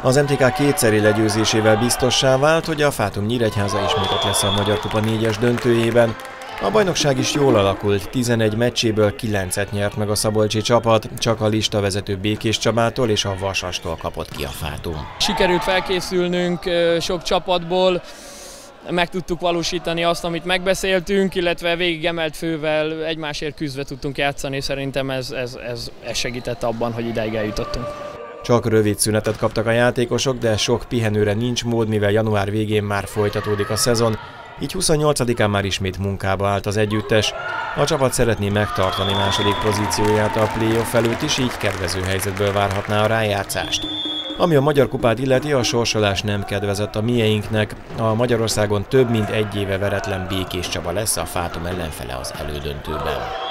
Az MTK kétszeri legyőzésével biztossá vált, hogy a Fátum Nyíregyháza ismét ott lesz a Magyar Kupa 4-es döntőjében. A bajnokság is jól alakult, 11 meccséből 9-et nyert meg a szabolcsi csapat, csak a listavezető Békés Csabától és a Vasastól kapott ki a Fátum. Sikerült felkészülnünk sok csapatból, meg tudtuk valósítani azt, amit megbeszéltünk, illetve végig emelt fővel egymásért küzdve tudtunk játszani, szerintem ez segített abban, hogy ideig eljutottunk. Csak rövid szünetet kaptak a játékosok, de sok pihenőre nincs mód, mivel január végén már folytatódik a szezon, így 28-án már ismét munkába állt az együttes. A csapat szeretné megtartani második pozícióját a play-off előtt is, így kedvező helyzetből várhatná a rájátszást. Ami a Magyar Kupát illeti, a sorsolás nem kedvezett a mieinknek. A Magyarországon több mint egy éve veretlen Békés Csaba lesz a Fátum ellenfele az elődöntőben.